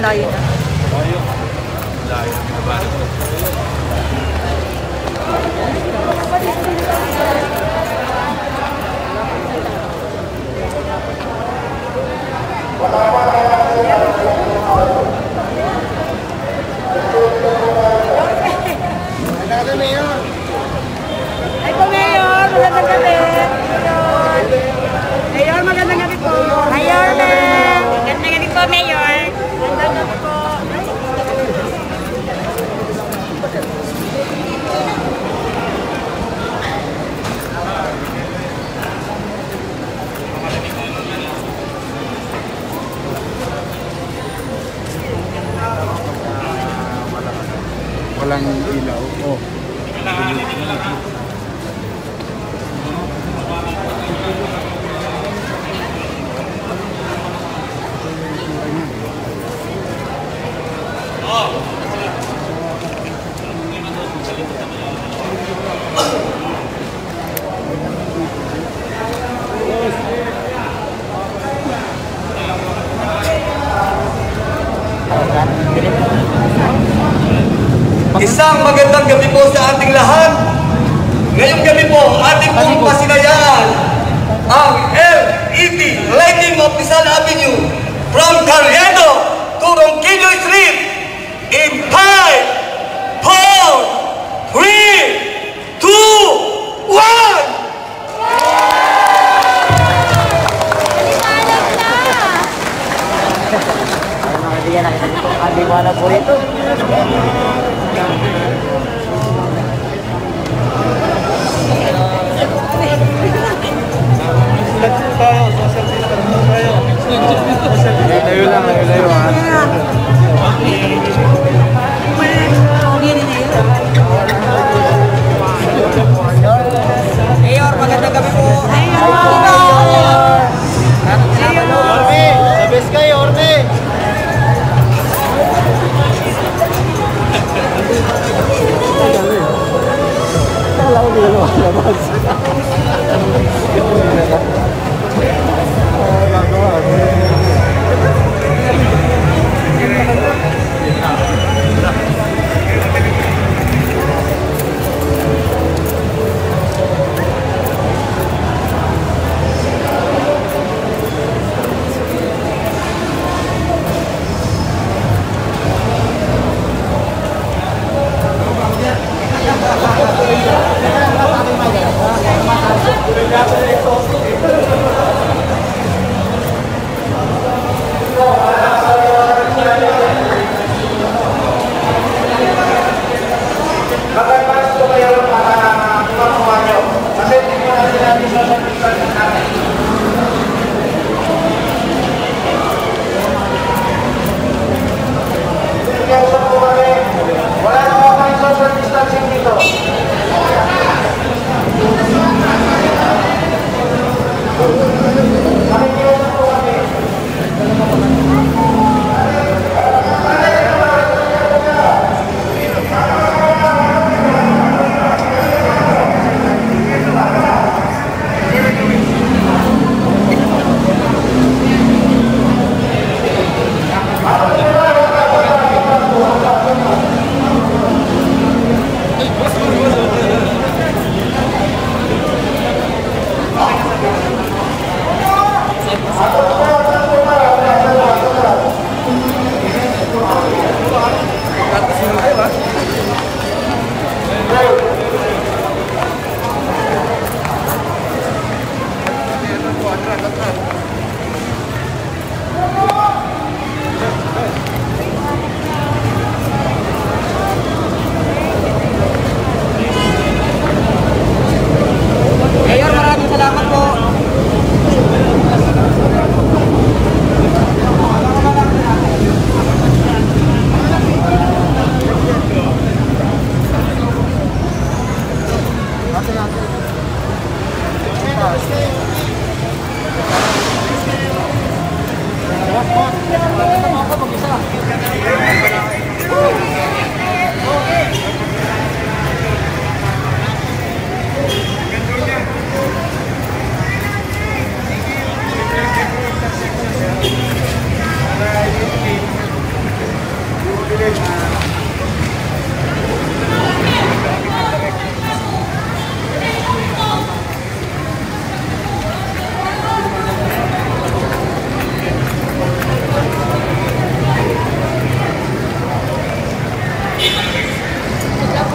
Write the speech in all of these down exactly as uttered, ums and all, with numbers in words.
layo niya. Layo. Layo. Ay po, Mayor! Magandang gabi! Mayor, magandang gabi po! Mayor, magandang gabi po, Mayor! Magandang gabi po! Walang ilaw. Oh. Isang magandang gabi po sa ating lahat. Ngayong gabi po, ating pong pasinayaan ang L E D lighting of Rizal Avenue from Carriedo to Ronquillo Street in five, four, three, two, one! Hindi mo na po ito. Layo lang, layo layo ha. Mayor, magandang gabi po! Yorme! Sabes ka, Yorme! Kala ko nila lumalabas.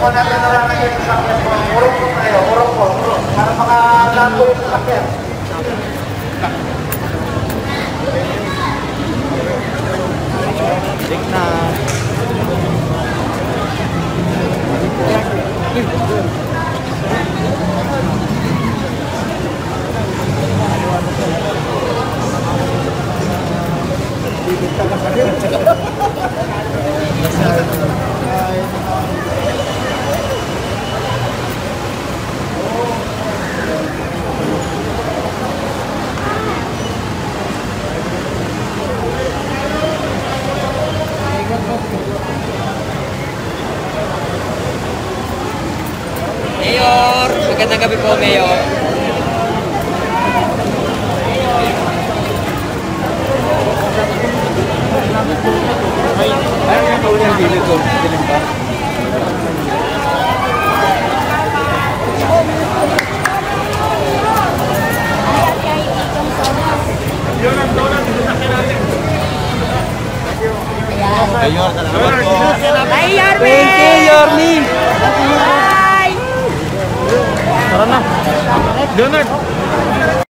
natin na lang kayo sa sakyan po. Urong po tayo, urong po. Para makalaan po yung sakyan. Tignan. Mayor! Magandang gabi po, Mayor. Ay, ang gawin yung dilim ko. Dilim pa. Yun ang donut, sasakyan natin. Mayor, salamat po. Bye, Yorme! Thank you, Yorme. Bye! Tara na. Donut!